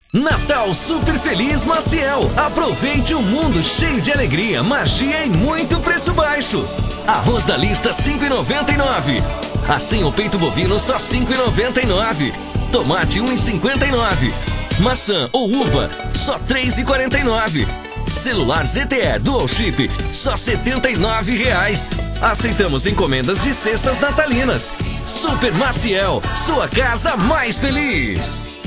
Natal Super Feliz Maciel. Aproveite um mundo cheio de alegria, magia e muito preço baixo. Arroz da lista 5,99. Assim o peito bovino só 5,99. Tomate 1,59. Maçã ou uva só 3,49. Celular ZTE Dual Chip só R$ 79,00. Aceitamos encomendas de cestas natalinas. Super Maciel, sua casa mais feliz.